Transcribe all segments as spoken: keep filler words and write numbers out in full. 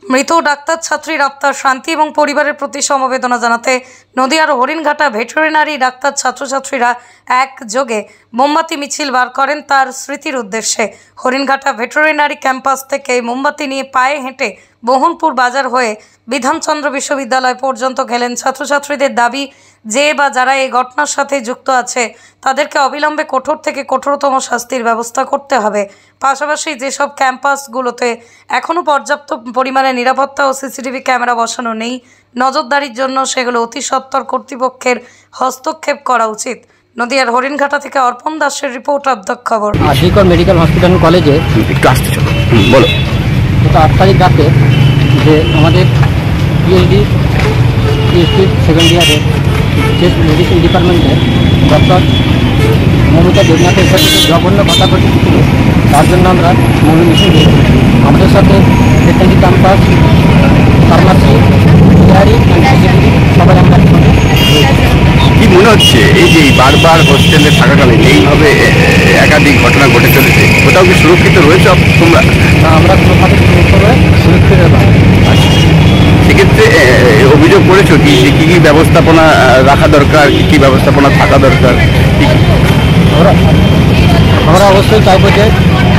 মৃত ডাক্তার ছাত্রীর আত্মার শান্তি এবং পরিবারের প্রতি সমবেদনা জানাতে নদিয়ার হরিণঘাটা ভেটেরিনারি ডাক্তার ছাত্রছাত্রীরা একযোগে মোমবাতি মিছিল বার করেন তার স্মৃতির উদ্দেশ্যে। হরিণঘাটা ভেটেরিনারি ক্যাম্পাস থেকে মোমবাতি নিয়ে পায়ে হেঁটে মোহনপুর বাজার হয়ে বিধানচন্দ্র বিশ্ববিদ্যালয় পর্যন্ত গেলেন। ছাত্রছাত্রীদের দাবি, যে বা যারা এই ঘটনার সাথে যুক্ত আছে তাদেরকে অবিলম্বে কঠোর থেকে কঠোরতম শাস্তির ব্যবস্থা করতে হবে। পাশাপাশি যেসব ক্যাম্পাসগুলোতে এখনও পর্যাপ্ত পরিমাণে নিরাপত্তা ও সিসিটিভি ক্যামেরা বসানো নেই, নজরদারির জন্য সেগুলো অতি সত্বর কর্তৃপক্ষের হস্তক্ষেপ করা উচিত। নদিয়ার হরিণঘাটা থেকে অর্পণ দাসের রিপোর্ট, অফ দ্য খবর। আজিকর মেডিকেল হসপিটাল কলেজে ক্লাস বলো গত আট তারিখ রাতে যে আমাদের পিএইচডি পিএইচডি সেকেন্ড ইয়ারের যে মেডিসিন ডিপার্টমেন্টের ডক্টর মমতা দেবনাথের সাথে জঘন্য কথা ঘটেছিল, তার জন্য আমরা মৌন মিছিল দিয়েছি। আমাদের সাথে ভেটেরিনারি ক্যাম্পাস, ফার্মাসি, ডিয়ারি সবাই আমরা কি মনে হচ্ছে এই যে বারবার হোস্টেলে থাকাকালীন এইভাবে একাধিক ঘটনা ঘটে চলেছে, কোথাও কি সুরক্ষিত রয়েছে তোমরা? আমরা কোনোভাবে সুরক্ষিত নয়। সেক্ষেত্রে অভিযোগ করেছো কি কী কী ব্যবস্থাপনা রাখা দরকার, কী কী ব্যবস্থাপনা থাকা দরকার? আমরা আমরা অবশ্যই চাইবো যে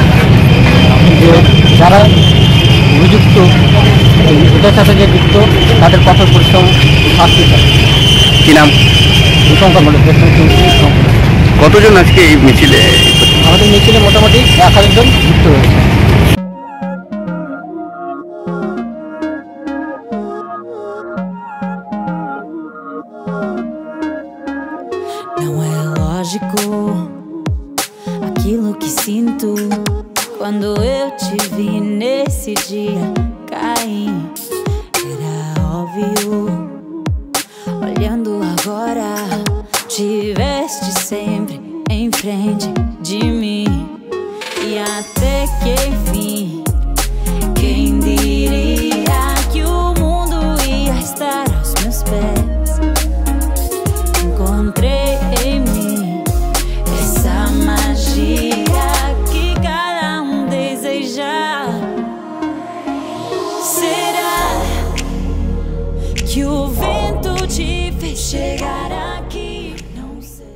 যারা অভিযুক্ত এটার সাথে যে যুক্ত তাদের কঠোর পরিশ্রম শাস্তি চাই। কী নাম? কতজন আজকে এই মিছিলে? আমাদের মিছিলে মোটামুটি এক হাজার জন যুক্ত রয়েছে। Não é lógico aquilo que sinto quando eu te vi nesse dia cair. Era óbvio, olhando agora, tiveste sempre em frente de mim. E até que enfim, quem diria que o mundo ia estar aos meus pés? Encontrei em mim essa magia que cada um deseja. Será que o vento te fez chegar aqui? Não sei.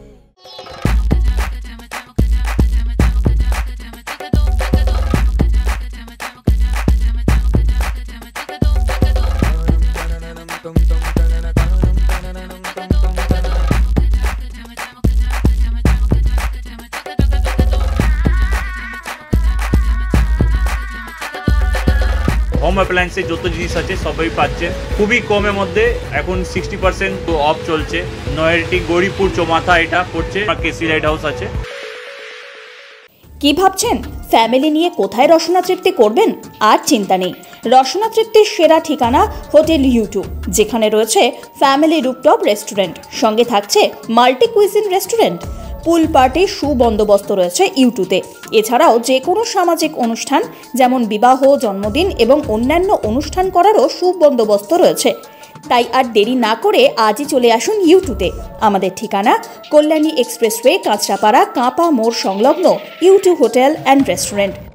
Home অ্যাপ্লায়েন্সে যত জিনিস আছে সবই পাচ্ছেন খুবই কমের মধ্যে। এখন সিক্সটি পার্সেন্ট অফ চলছে। নয়ারটি গৌরীপুর চৌমাথা এটা পড়ছে, কেসি লাইট হাউস আছে। কি ভাবছেন ফ্যামিলি নিয়ে কোথায় রসনা তৃপ্তি করবেন? আর চিন্তা নেই, রসনা তৃপ্তির সেরা ঠিকানা হোটেল ইউ টু, যেখানে রয়েছে ফ্যামিলি রুপটপ রেস্টুরেন্ট, সঙ্গে থাকছে মাল্টি কুইজিন রেস্টুরেন্ট। পুল পার্টির সুবন্দোবস্ত রয়েছে ইউটুতে। এছাড়াও যে কোনো সামাজিক অনুষ্ঠান যেমন বিবাহ, জন্মদিন এবং অন্যান্য অনুষ্ঠান করারও সুবন্দোবস্ত রয়েছে। তাই আর দেরি না করে আজই চলে আসুন ইউটুতে। আমাদের ঠিকানা কল্যাণী এক্সপ্রেসওয়ে, কাঁচরাপাড়া, কাঁপা মোড় সংলগ্ন U two hotel and restaurant.